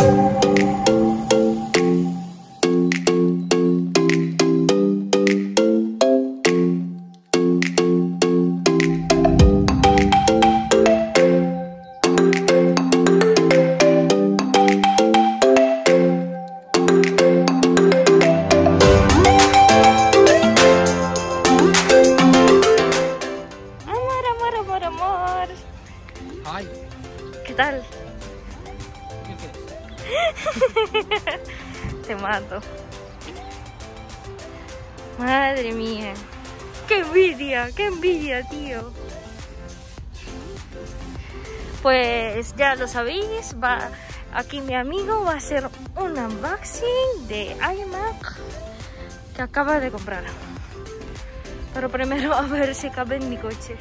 Ay. ¿Qué tal? ¿Qué crees? Te mato. Madre mía. ¡Qué envidia, tío! Pues ya lo sabéis, aquí mi amigo va a hacer un unboxing de iMac que acaba de comprar. Pero primero a ver si cabe en mi coche.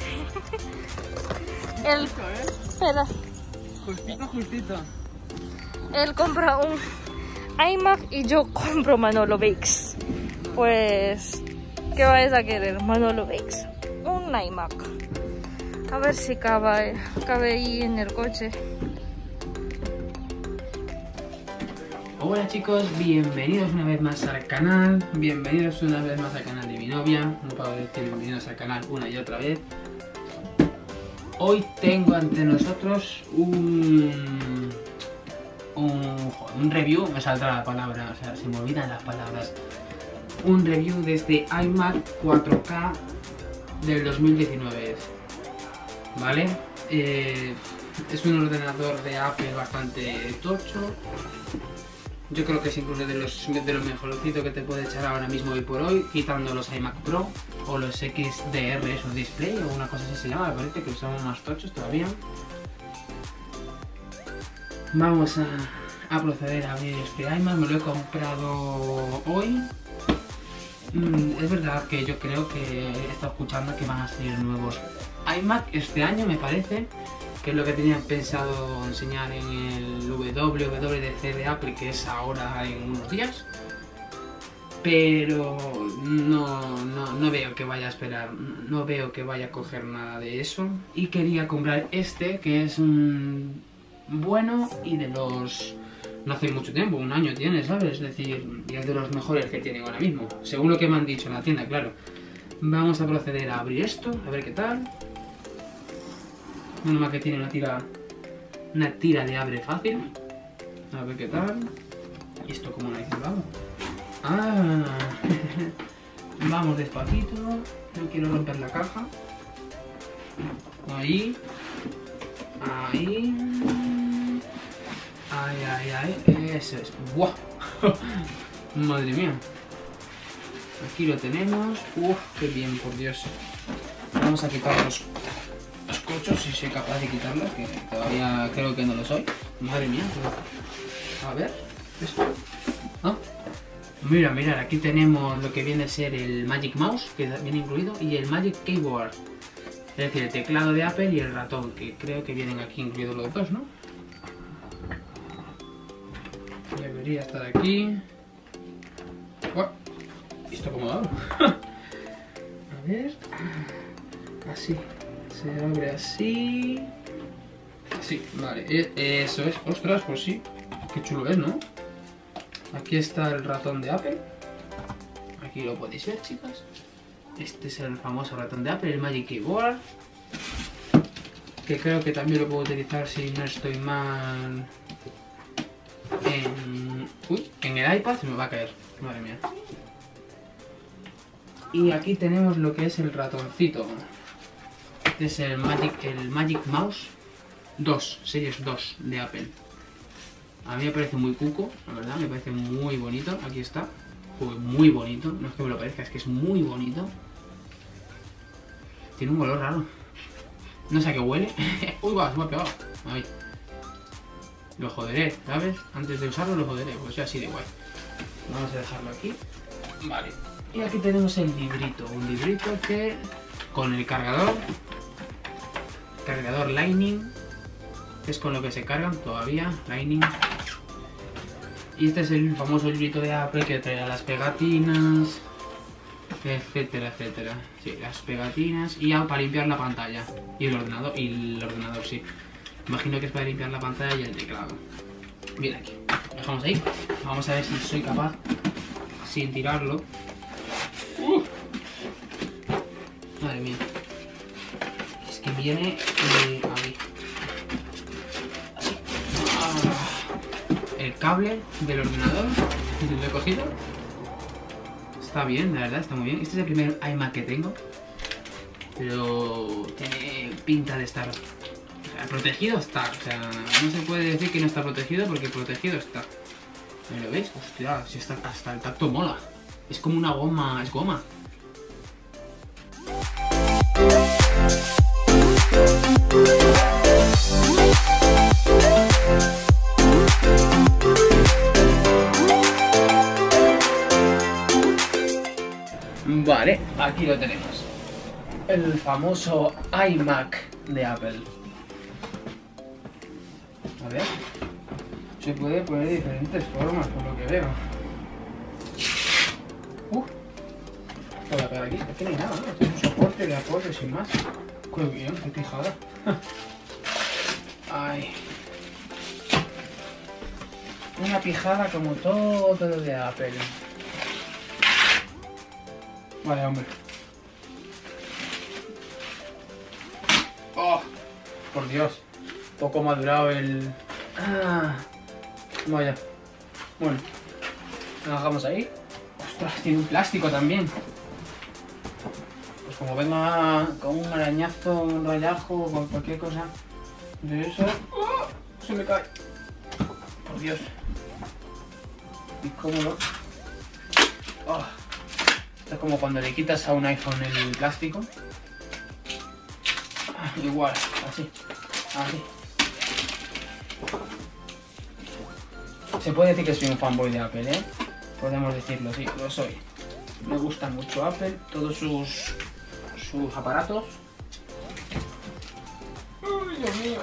Espera. Justito. Él compra un iMac y yo compro Manolo Bakes. Pues, ¿qué vais a querer? Manolo Bakes, un iMac. A ver si cabe ahí en el coche. Hola chicos, bienvenidos una vez más al canal. Bienvenidos una vez más al canal de mi novia. No puedo decir bienvenidos al canal una y otra vez. Hoy tengo ante nosotros un review, me saldrá la palabra, o sea, se me olvidan las palabras. Un review de este iMac 4K del 2019, ¿vale? Es un ordenador de Apple bastante tocho. Yo creo que es incluso de los mejorcitos que te puede echar ahora mismo hoy por hoy, quitando los iMac Pro o los XDR, esos display o una cosa así se llama, me parece que son más tochos todavía. Vamos a proceder a abrir este iMac, me lo he comprado hoy. Es verdad que yo creo que he estado escuchando que van a salir nuevos iMac este año, me parece, que es lo que tenían pensado enseñar en el WWDC de Apple, que es ahora en unos días. Pero no veo que vaya a esperar, no veo que vaya a coger nada de eso. Y quería comprar este, que es un bueno y de los... no hace mucho tiempo, un año tiene, ¿sabes? Es decir, y es de los mejores que tienen ahora mismo, según lo que me han dicho en la tienda, claro. Vamos a proceder a abrir esto, a ver qué tal. Menos mal que tiene una tira de abre fácil. A ver qué tal. ¿Y esto cómo lo hice? Vamos. Ah, vamos despacito. No quiero romper la caja. Ahí. Ahí. Ay. Eso es. ¡Buah! Madre mía. Aquí lo tenemos. Uf, qué bien, por Dios. Vamos a quitar los cochos, si soy capaz de quitarlos, que todavía creo que no lo soy. Madre mía. A ver. Esto. ¿Ah? Mira, aquí tenemos lo que viene a ser el Magic Mouse, que viene incluido, y el Magic Keyboard. Es decir, el teclado de Apple y el ratón, que creo que vienen aquí incluidos los dos, ¿no? Debería estar aquí. ¡Oh! ¿Esto cómo lo hago? A ver. Así. Se abre así. Así, vale. Eso es. Ostras, pues sí. Qué chulo es, ¿no? Aquí está el ratón de Apple. Aquí lo podéis ver, chicas. Este es el famoso ratón de Apple, el Magic Keyboard. Que creo que también lo puedo utilizar, si no estoy mal, en el iPad. Se me va a caer. Madre mía. Y aquí tenemos lo que es el ratoncito. Este es el Magic Mouse 2, Series 2 de Apple. A mí me parece muy cuco, la verdad, me parece muy bonito. Aquí está, muy bonito, no es que me lo parezca, es que es muy bonito. Tiene un olor raro. No sé a qué huele. Uy, va, se me ha pegado. Ahí. Lo joderé, ¿sabes? Antes de usarlo lo joderé, pues así de guay. Vamos a dejarlo aquí. Vale. Y aquí tenemos el librito, un librito que con el cargador Lightning, que es con lo que se cargan todavía, Lightning. Y este es el famoso librito de Apple que trae las pegatinas, etcétera. Sí, las pegatinas y ya para limpiar la pantalla y el ordenador, sí. Imagino que es para limpiar la pantalla y el teclado. Bien aquí. Lo dejamos ahí. Vamos a ver si soy capaz sin tirarlo. Madre mía. Es que viene ahí. Así. El cable del ordenador. Lo he cogido. Está bien, la verdad, está muy bien. Este es el primer iMac que tengo. Pero tiene pinta de estar... O sea, protegido está. O sea, no se puede decir que no está protegido porque protegido está. ¿Me lo veis? Hostia, si está, hasta el tacto mola. Es como una goma, es goma. Vale, aquí lo tenemos. El famoso iMac de Apple. A ver. Se puede poner de diferentes formas, por lo que veo. Lo voy a pegar aquí. Es que no hay nada, ¿no? Este es un soporte de apoyo sin más. Qué bien, qué pijada. Ay. Una pijada como todo lo de Apple. Vale, hombre. Oh, por Dios. Poco madurado el... Vaya. Bueno. Lo dejamos ahí. Ostras, tiene un plástico también. Pues como venga con un arañazo, un rayajo o cualquier cosa de eso... ¡Oh! Se me cae. Por Dios. Incómodo. Oh. Esto es como cuando le quitas a un iPhone el plástico. Igual, así. Así. Se puede decir que soy un fanboy de Apple, ¿eh? Podemos decirlo, sí, lo soy. Me gusta mucho Apple, todos sus aparatos. ¡Ay, Dios mío!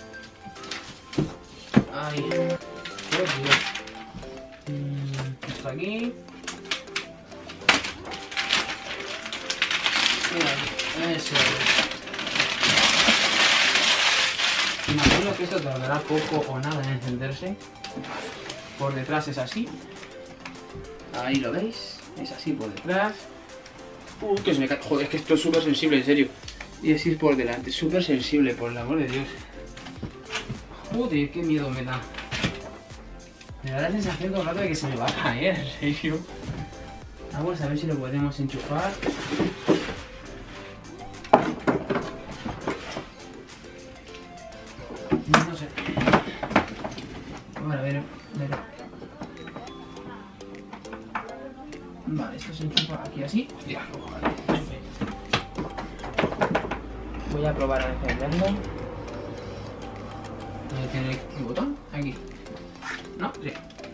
¡Ay! ¡Dios mío! Esto aquí. Mira, eso es. Imagino que esto tardará poco o nada en encenderse. Por detrás es así. Ahí lo veis. Es así por detrás. Que se me cae. Joder, es que esto es súper sensible, en serio. Y así por delante. Súper sensible, por el amor de Dios. Joder, qué miedo me da. Me da la sensación todo el rato de que se me va a caer, en serio. Vamos a ver si lo podemos enchufar. No sé. Bueno, a ver. Vale, esto se enchufa aquí así. Hostia, vale. Voy a probar a encenderlo. ¿Dónde tiene el botón? Aquí. No, sí.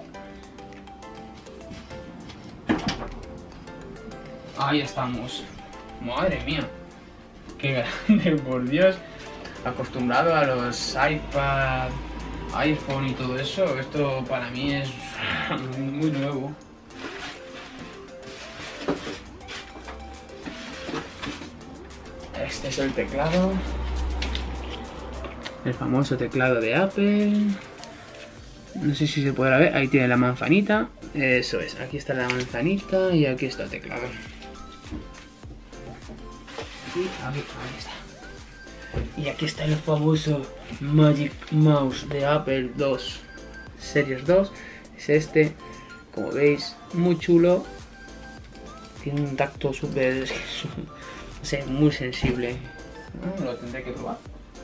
Ahí estamos. Madre mía. Qué grande, por Dios. Acostumbrado a los iPad, iPhone y todo eso, esto para mí es muy nuevo. Este es el teclado. El famoso teclado de Apple. No sé si se podrá ver. Ahí tiene la manzanita. Eso es. Aquí está la manzanita y aquí está el teclado. Y ahí está. Y aquí está el famoso Magic Mouse de Apple 2 Series 2. Es este, como veis, muy chulo. Tiene un tacto súper, no sé, muy sensible. Lo tendré que probar.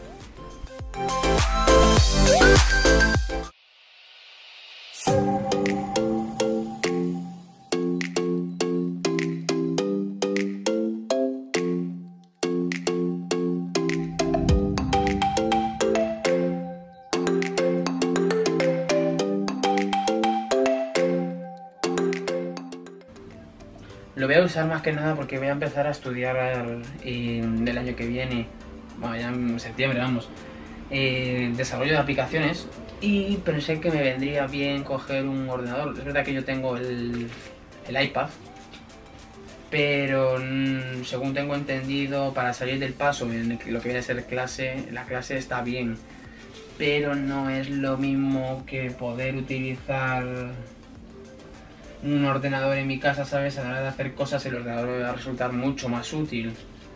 Lo voy a usar más que nada porque voy a empezar a estudiar del año que viene, bueno, ya en septiembre, vamos, desarrollo de aplicaciones, y pensé que me vendría bien coger un ordenador. Es verdad que yo tengo el iPad, pero según tengo entendido, para salir del paso en lo que viene a ser clase, la clase está bien, pero no es lo mismo que poder utilizar un ordenador en mi casa, ¿sabes? A la hora de hacer cosas el ordenador me va a resultar mucho más útil.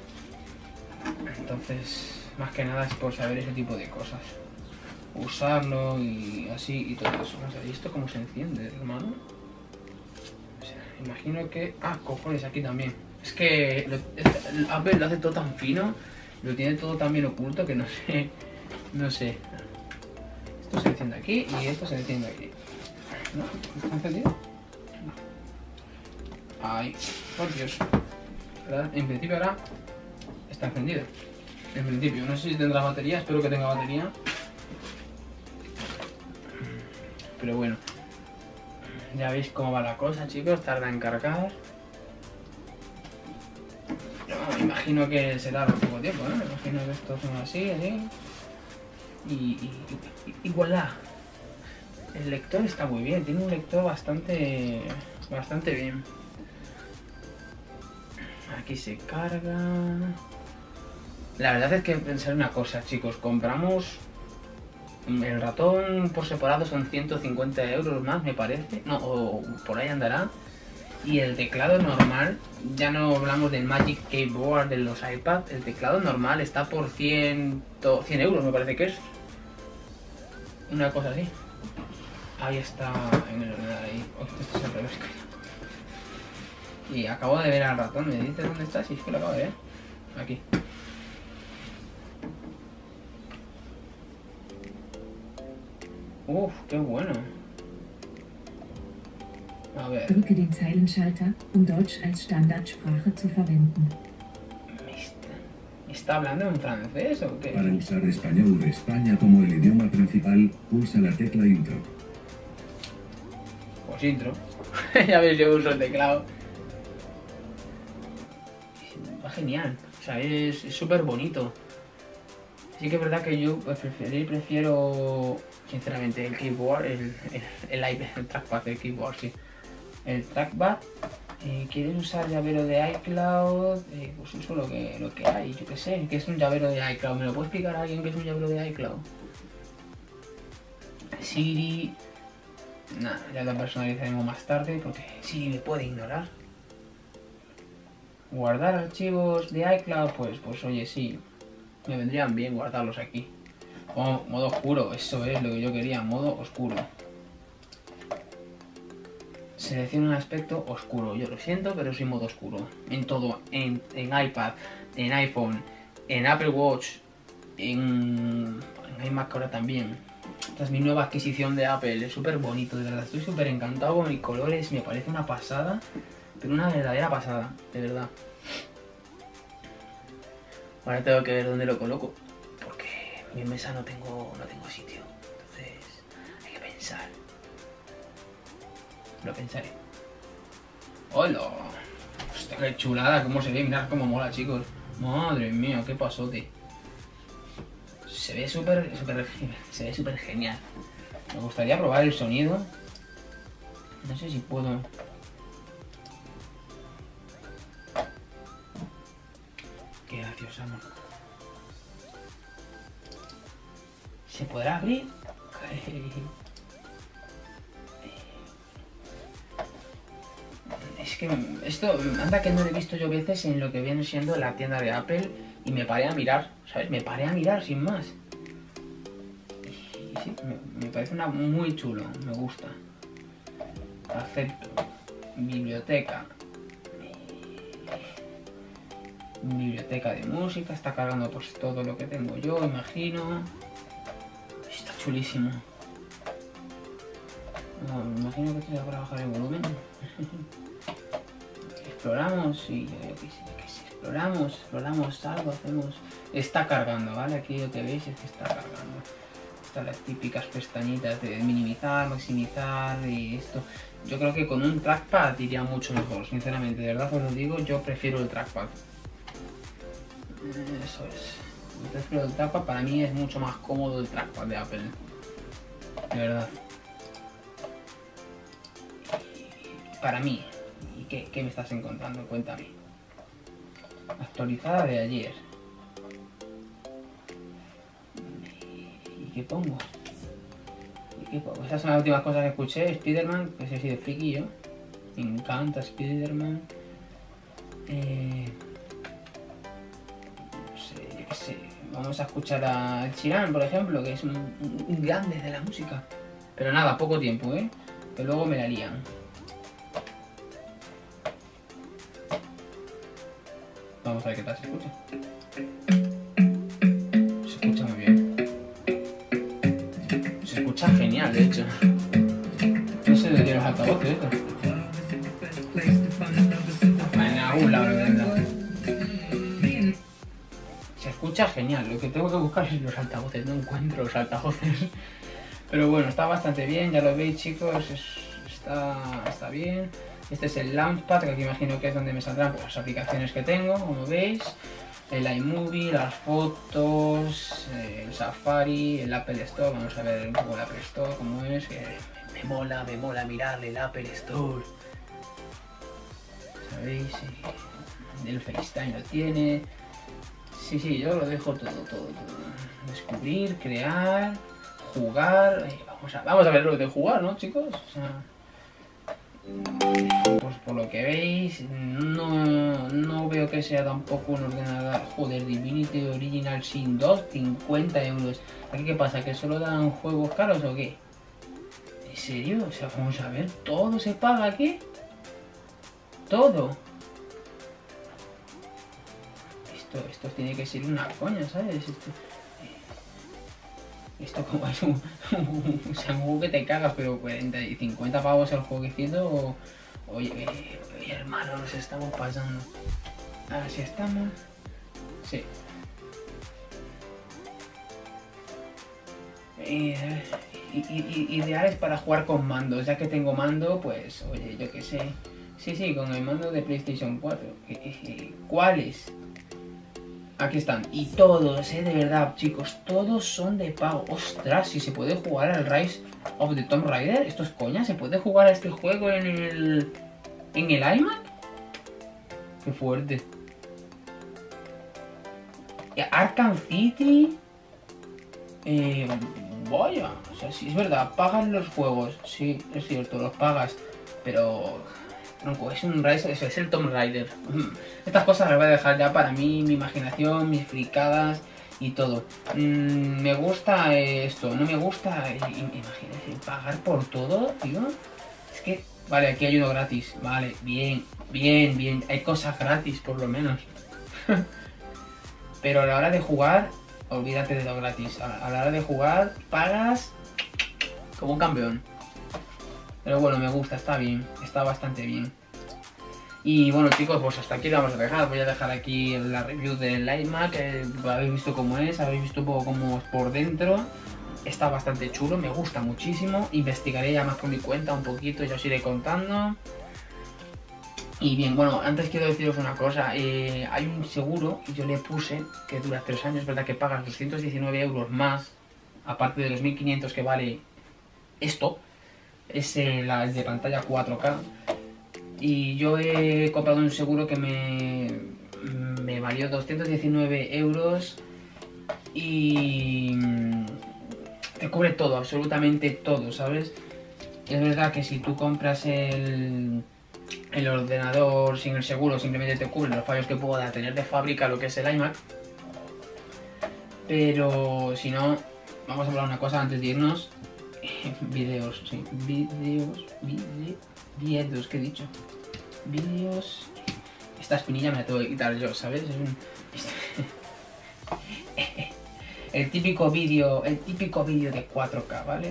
Entonces, más que nada es por saber ese tipo de cosas. Usarlo y así y todo eso. Vamos a ver, ¿y esto cómo se enciende, hermano? O sea, imagino que... Ah, cojones, aquí también. Es que el Apple lo hace todo tan fino, lo tiene todo tan bien oculto que no sé... No sé. Esto se enciende aquí y esto se enciende aquí. ¿No? ¿Está encendido? No. Ay, por Dios. ¿Verdad? En principio ahora está encendido. En principio, no sé si tendrá batería, espero que tenga batería. Pero bueno, ya veis cómo va la cosa, chicos, tarda en cargar. No, me imagino que será por poco tiempo, ¿no? Me imagino que esto son así, así. Y voilà. El lector está muy bien, tiene un lector bastante bien. Aquí se carga. La verdad es que pensar una cosa, chicos, compramos el ratón por separado, son 150 euros más, me parece, no, o por ahí andará. Y el teclado normal, ya no hablamos del Magic Keyboard de los iPad, el teclado normal está por 100 euros, me parece que es. Una cosa así. Ahí está en el ordenador ahí. Oh, esto es al revés. Y acabo de ver al ratón, ¿me dices dónde está? Sí, es que lo acabo de ver. Aquí. Uf, qué bueno. A ver. Drücke den Zeilenschalter, Deutsch als Standardsprache zu verwenden. ¿Está hablando en francés o qué? Para usar español de España como el idioma principal, pulsa la tecla Intro. Pues Intro. Ya ves, yo uso el teclado. Va genial. O sea, es súper bonito. Sí que es verdad que yo prefiero sinceramente el keyboard, el iPad, el trackpad del keyboard, sí. El trackpad. ¿Quieres usar llavero de iCloud? Pues uso lo que hay, yo que sé. ¿Qué es un llavero de iCloud? ¿Me lo puede explicar a alguien qué es un llavero de iCloud? Siri... Nada, ya lo personalizaremos más tarde porque Siri me puede ignorar. Guardar archivos de iCloud, pues oye, sí. Me vendrían bien guardarlos aquí. Oh, modo oscuro, eso es lo que yo quería, modo oscuro. Selecciona un aspecto oscuro. Yo lo siento, pero soy modo oscuro. En todo, en iPad, en iPhone, en Apple Watch, en iMac ahora también. Esta es mi nueva adquisición de Apple. Es súper bonito, de verdad. Estoy súper encantado con mis colores. Me parece una pasada, pero una verdadera pasada, de verdad. Ahora tengo que ver dónde lo coloco, porque en mi mesa no tengo sitio. Entonces hay que pensar. Lo pensaré. ¡Hola! Hostia, qué chulada, cómo se ve. Mirad cómo mola, chicos. Madre mía, qué pasote. Se ve súper genial. Me gustaría probar el sonido. No sé si puedo. Qué graciosa, amor. ¿Se podrá abrir? Es que esto, anda que no lo he visto yo veces en lo que viene siendo la tienda de Apple y me paré a mirar, ¿sabes? Me paré a mirar sin más. Y sí, me parece muy chulo, me gusta. Acepto. Biblioteca. Biblioteca de música, está cargando pues todo lo que tengo yo, imagino. Está chulísimo. No, me imagino que esto ya para bajar el volumen. Exploramos y yo qué sé, exploramos algo, hacemos... Está cargando, ¿vale? Aquí lo que veis es que está cargando. Están las típicas pestañitas de minimizar, maximizar y esto. Yo creo que con un trackpad iría mucho mejor, sinceramente. De verdad os lo digo, yo prefiero el trackpad. Eso es. Yo prefiero el trackpad, para mí es mucho más cómodo el trackpad de Apple. De verdad. Y para mí. ¿Y qué me estás encontrando? Cuéntame. Actualizada de ayer. ¿Y qué qué pongo? Estas son las últimas cosas que escuché. Spider-Man, que he sido friki yo. Me encanta Spider-Man. No sé, yo qué sé. Vamos a escuchar a Sheeran, por ejemplo, que es un grande de la música. Pero nada, poco tiempo, que luego me la lían. Vamos a ver qué tal se escucha. Se escucha muy bien. Se escucha genial, de hecho. No sé de qué los altavoces esto. En algún lado, ¿verdad? Se escucha genial. Lo que tengo que buscar es los altavoces. No encuentro los altavoces. Pero bueno, está bastante bien. Ya lo veis, chicos. Está bien. Este es el Launchpad, que aquí imagino que es donde me saldrán pues, las aplicaciones que tengo, como veis. El iMovie, las fotos, el Safari, el Apple Store. Vamos a ver un poco el Apple Store, cómo es. Que me mola mirarle el Apple Store. ¿Sabéis? El FaceTime lo tiene. Sí, yo lo dejo todo. Descubrir, crear, jugar. Vamos a ver lo de jugar, ¿no, chicos? O sea, pues por lo que veis, no veo que sea tampoco un ordenador. Joder, Divinity Original Sin 2, 50 euros. ¿Aquí qué pasa? ¿Que solo dan juegos caros o qué? ¿En serio? O sea, vamos a ver, ¿todo se paga aquí? ¿Todo? Esto tiene que ser una coña, ¿sabes? Esto como es un juego que te cagas, pero 40 y 50 pavos el jueguecito. Oye, hermano, nos estamos pasando. A ver si estamos. Sí. Ideales para jugar con mandos. Ya que tengo mando, pues, oye, yo qué sé. Sí, con el mando de PlayStation 4. ¿Cuáles? Aquí están. Y todos, de verdad, chicos, todos son de pago. Ostras, si se puede jugar al Rise of the Tomb Raider. Esto es coña, ¿se puede jugar a este juego en el iMac? Qué fuerte. Arkham City. Vaya, o sea, sí es verdad, pagan los juegos. Sí, es cierto, los pagas. Pero... tronco, es un Rise, eso es el Tomb Raider. Estas cosas las voy a dejar ya para mí, mi imaginación, mis fricadas y todo. Me gusta esto, no me gusta, imagínate, pagar por todo, tío. Es que, vale, aquí hay uno gratis, vale, bien, hay cosas gratis por lo menos. Pero a la hora de jugar, olvídate de lo gratis. A la hora de jugar, pagas como un campeón. Pero bueno, me gusta, está bien, está bastante bien. Y bueno, chicos, pues hasta aquí lo vamos a dejar. Voy a dejar aquí la review del iMac. Habéis visto cómo es, habéis visto un poco cómo es por dentro. Está bastante chulo, me gusta muchísimo. Investigaré ya más por mi cuenta un poquito, ya os iré contando. Y bien, bueno, antes quiero deciros una cosa. Hay un seguro que yo le puse que dura 3 años, ¿verdad? Que pagas 219 euros más, aparte de los 1500 que vale esto. Es el de pantalla 4K. Y yo he comprado un seguro que me valió 219 euros y te cubre todo, absolutamente todo, ¿sabes? Es verdad que si tú compras el ordenador sin el seguro, simplemente te cubre los fallos que pueda tener de fábrica lo que es el iMac. Pero si no, vamos a hablar una cosa antes de irnos. Videos, sí, videos, ¿qué he dicho? Vídeos. Esta espinilla me la tengo que quitar yo, ¿sabes? El típico vídeo de 4K, ¿vale?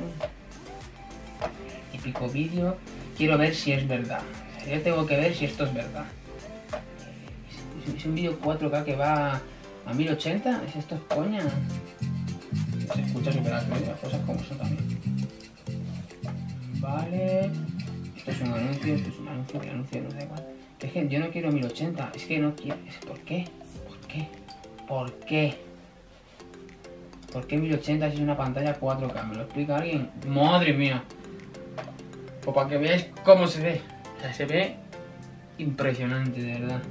El típico vídeo. Quiero ver si es verdad. Yo tengo que ver si esto es verdad. Es un vídeo 4K que va a 1080. ¿Es esto es coña? Se escucha súper alto, las cosas como son también. Vale. Esto es un anuncio, el anuncio no da igual. Es que yo no quiero 1080, es que no quiero. ¿Por qué? ¿Por qué 1080 si es una pantalla 4K? ¿Me lo explica alguien? ¡Madre mía! Pues para que veáis cómo se ve. O sea, se ve impresionante, de verdad.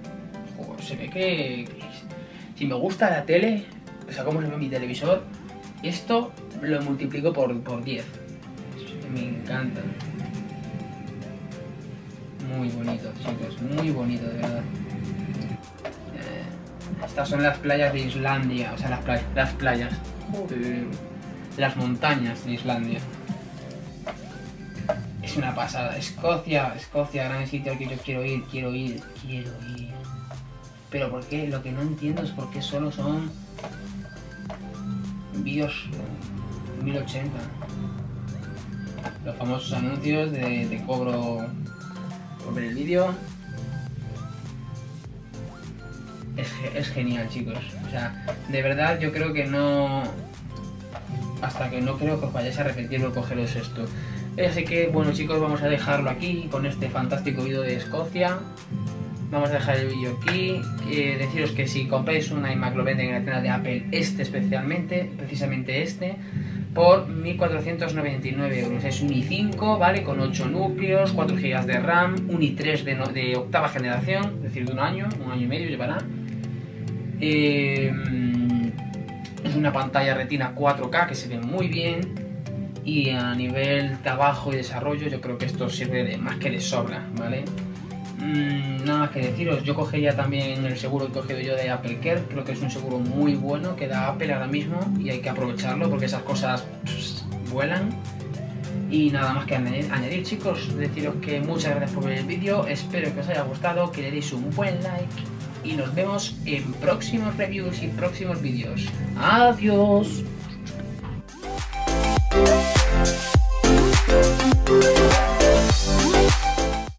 Joder, se ve que si me gusta la tele, o sea, cómo se ve mi televisor, Esto lo multiplico por 10. Me encanta. Muy bonito, chicos, muy bonito, de verdad. Estas son las playas de Islandia, o sea, las playas, las montañas de Islandia. Es una pasada. Escocia, gran sitio al que yo quiero ir. Pero ¿por qué? Lo que no entiendo es por qué solo son vídeos 1080. Los famosos anuncios de cobro por ver el vídeo. Es genial, chicos. O sea, de verdad yo creo que no... Hasta que no creo que os vayáis a arrepentir por cogeros esto. Así que, bueno, chicos, vamos a dejarlo aquí con este fantástico vídeo de Escocia. Vamos a dejar el vídeo aquí. Deciros que si compráis un iMac lo venden en la tienda de Apple, precisamente este, por 1.499 euros. Es un i5, ¿vale? Con 8 núcleos, 4 GB de RAM, un i3 de octava generación, es decir, de un año y medio llevará. Es una pantalla retina 4K que se ve muy bien. Y a nivel trabajo y desarrollo yo creo que esto sirve más que de sobra, ¿vale? Nada más que deciros, yo cogería también el seguro que he cogido yo de Apple Care. Creo que es un seguro muy bueno que da Apple ahora mismo y hay que aprovecharlo porque esas cosas vuelan. Y nada más que añadir, chicos, deciros que muchas gracias por ver el vídeo, espero que os haya gustado, que le deis un buen like y nos vemos en próximos reviews y próximos vídeos. ¡Adiós!